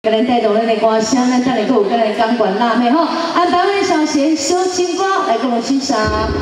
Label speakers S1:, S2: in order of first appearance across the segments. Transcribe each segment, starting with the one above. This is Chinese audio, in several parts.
S1: 给咱带动咱的歌声，咱等下阁有咱的钢管辣妹吼，安排阮的小贤小青歌来跟我们欣赏。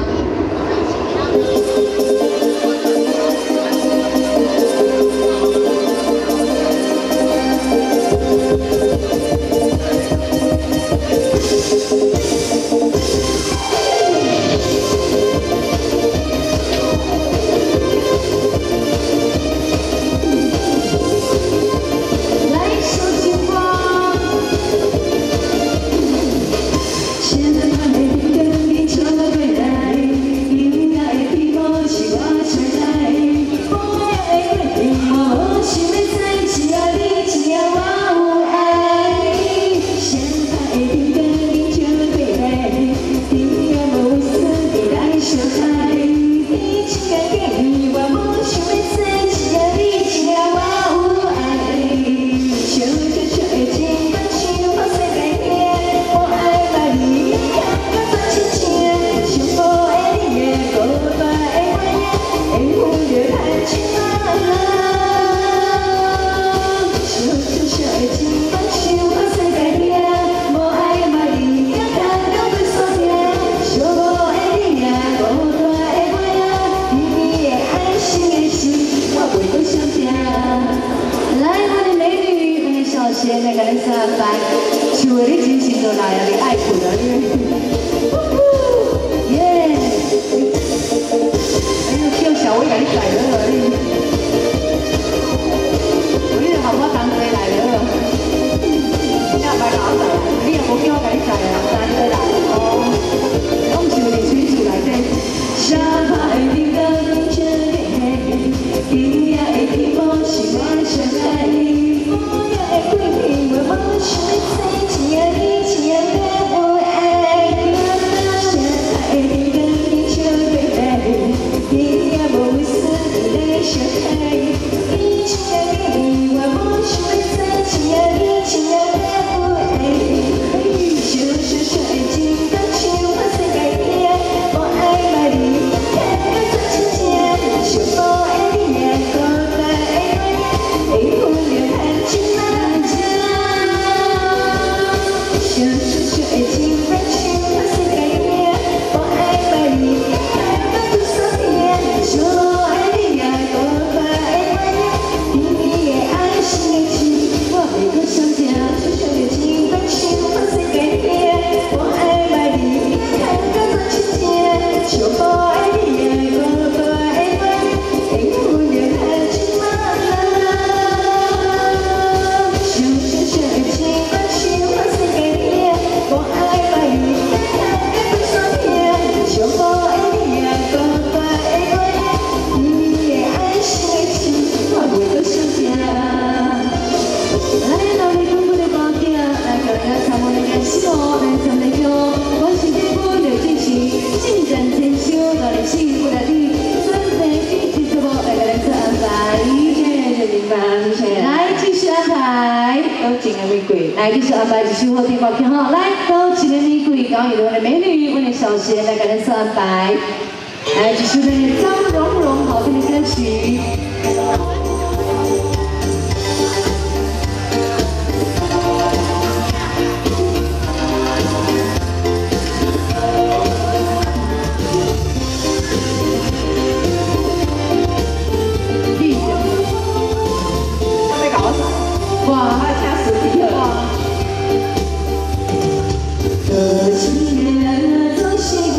S1: 来，继续安排一首好听歌曲哈！来，高级的玫瑰，高一轮的美女，我的小贤来给咱做安排。来，继续的张蓉蓉好听的歌曲。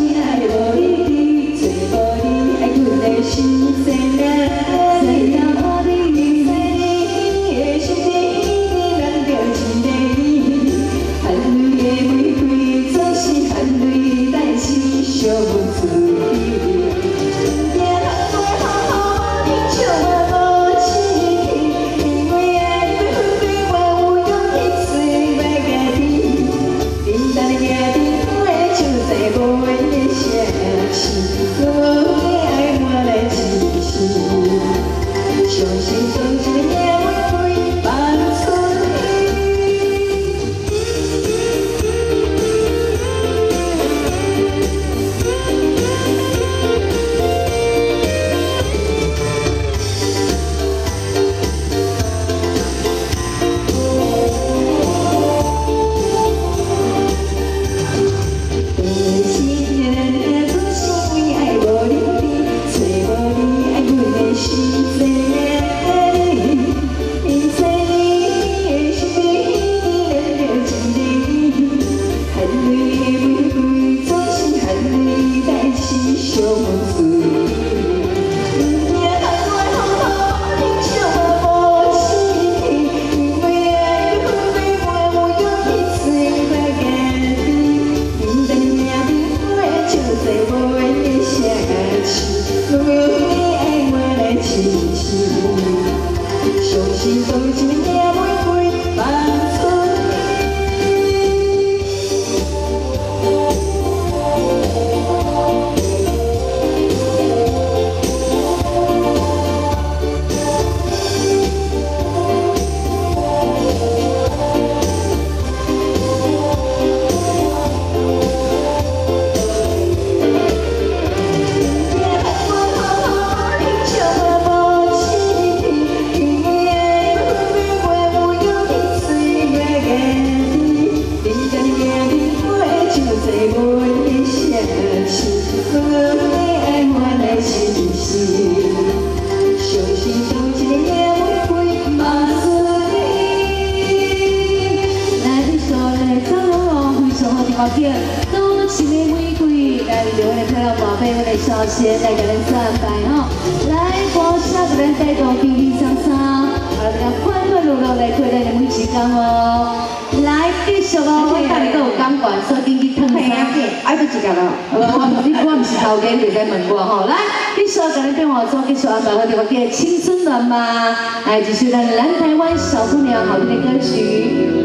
S1: 心在哪？ 我叫多情的玫瑰，来留下漂亮宝贝，我的小仙来给咱安排吼。来，歌下给咱带动叮叮当当，大家快快乐乐来过咱的每一天哦。来，继续哦，我带你个有钢管，所以去烫衫。
S2: 爱都一个了。
S1: 我唔是头家，袂使问我吼。来，继续给咱变化组，继续安排我哋个青春暖嘛，来，继续咱南台湾小姑娘好听的歌曲。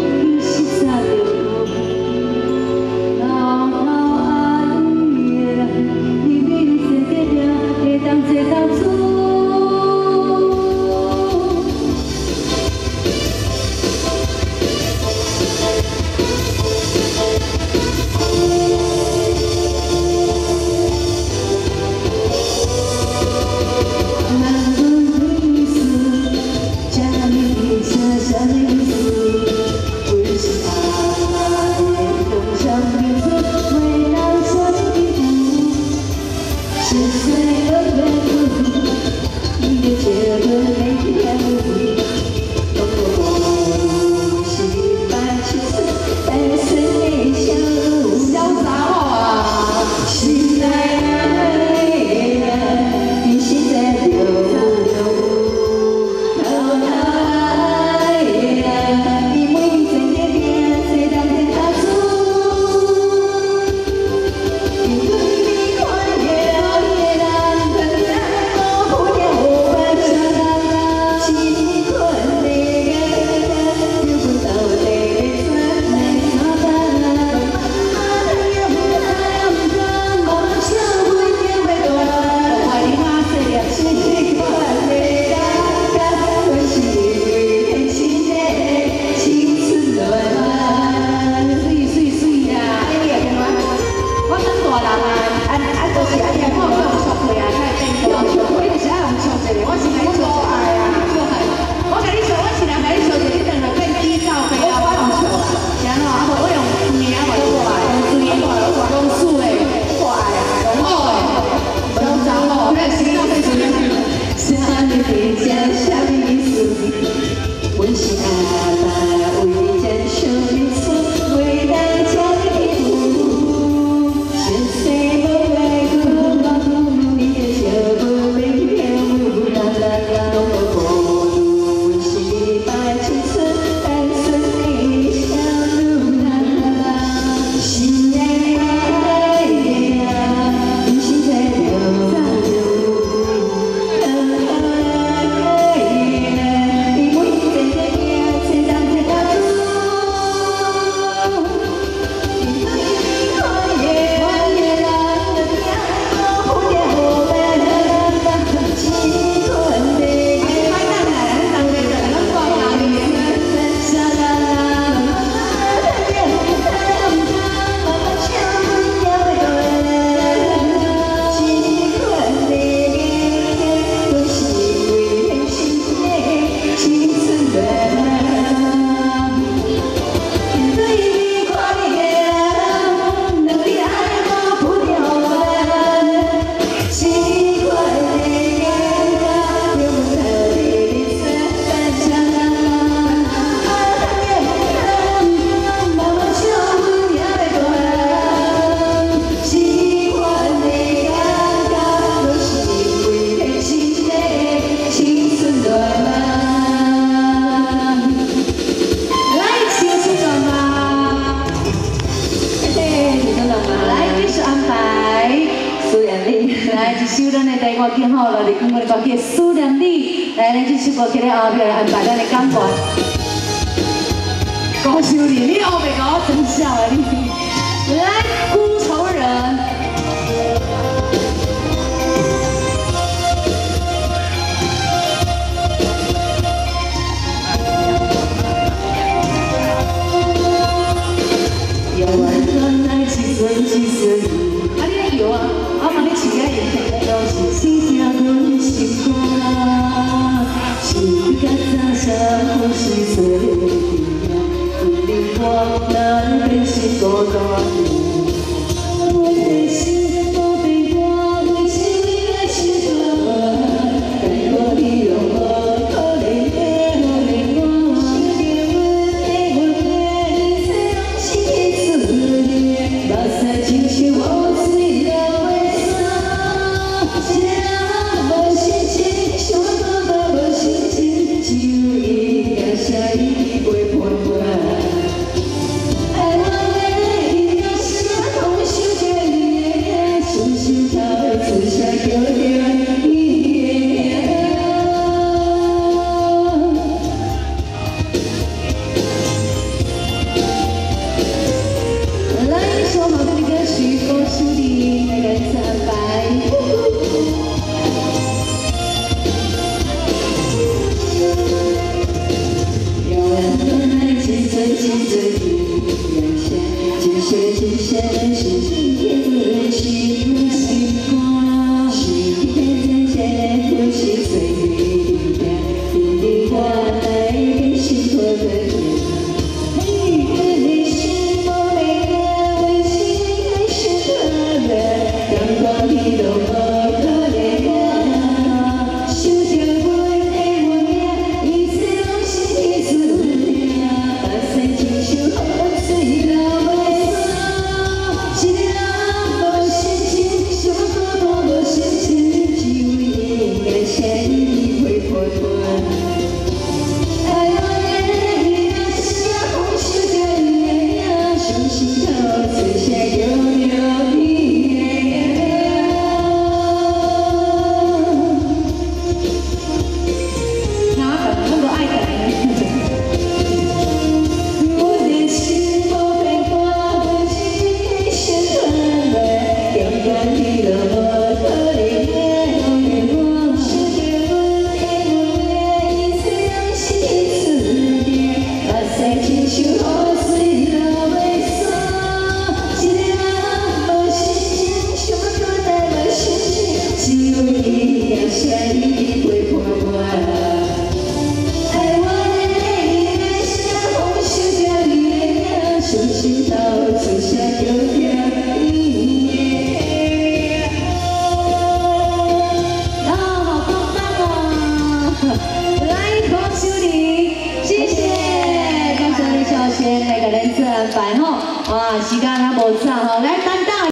S1: 思念你，来，咱这首歌起来后边来安排咱的钢管。高秀丽，你后面给我真笑啊你！来，孤愁人。有完全爱情随机随意。啊，你有啊？我帮你试下演。都是心跳的心肝，心肝在想呼吸随便，不灵光，难变心孤单。 出现有点好棒哦！来，恭喜你，谢谢，感谢你小仙来给咱做安排吼，哇，时间还无早吼，来担当。